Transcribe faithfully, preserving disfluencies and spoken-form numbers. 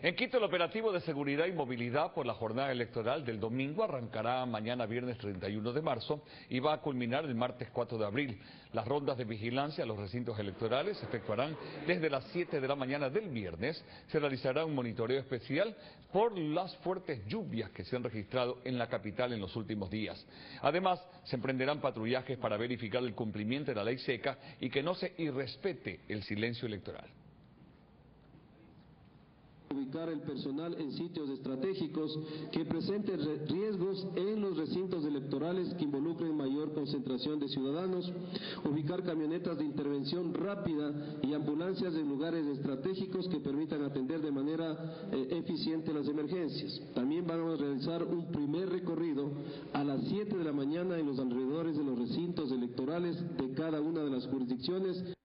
En Quito, el operativo de seguridad y movilidad por la jornada electoral del domingo arrancará mañana viernes treinta y uno de marzo y va a culminar el martes cuatro de abril. Las rondas de vigilancia a los recintos electorales se efectuarán desde las siete de la mañana del viernes. Se realizará un monitoreo especial por las fuertes lluvias que se han registrado en la capital en los últimos días. Además, se emprenderán patrullajes para verificar el cumplimiento de la ley seca y que no se irrespete el silencio electoral. Ubicar el personal en sitios estratégicos que presenten riesgos en los recintos electorales que involucren mayor concentración de ciudadanos, ubicar camionetas de intervención rápida y ambulancias en lugares estratégicos que permitan atender de manera eh, eficiente las emergencias. También vamos a realizar un primer recorrido a las siete de la mañana en los alrededores de los recintos electorales de cada una de las jurisdicciones.